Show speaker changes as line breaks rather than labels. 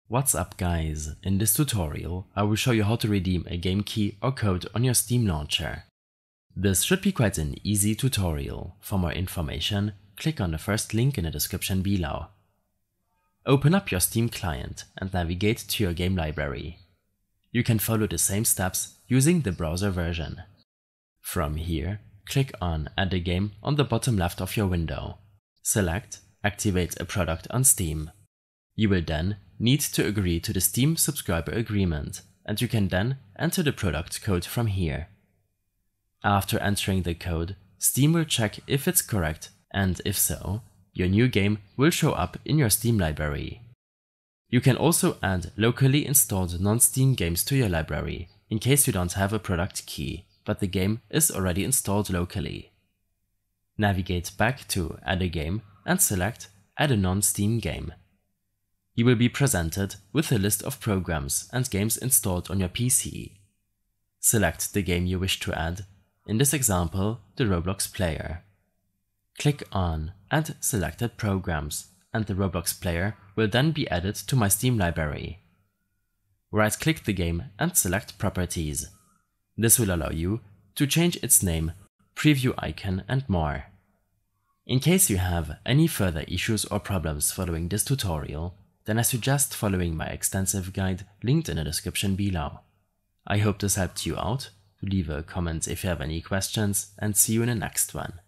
What's up guys, in this tutorial I will show you how to redeem a game key or code on your Steam launcher. This should be quite an easy tutorial. For more information, click on the first link in the description below. Open up your Steam client and navigate to your game library. You can follow the same steps using the browser version. From here, click on Add a game on the bottom left of your window. Select Activate a product on Steam. You will then need to agree to the Steam subscriber agreement, and you can then enter the product code from here. After entering the code, Steam will check if it's correct, and if so, your new game will show up in your Steam library. You can also add locally installed non-Steam games to your library, in case you don't have a product key, but the game is already installed locally. Navigate back to Add a game and select Add a non-Steam game. You will be presented with a list of programs and games installed on your PC. Select the game you wish to add, in this example, the Roblox player. Click on Add selected programs, and the Roblox player will then be added to my Steam library. Right-click the game and select Properties. This will allow you to change its name, preview icon, and more. In case you have any further issues or problems following this tutorial, then I suggest following my extensive guide linked in the description below. I hope this helped you out. Leave a comment if you have any questions, and see you in the next one.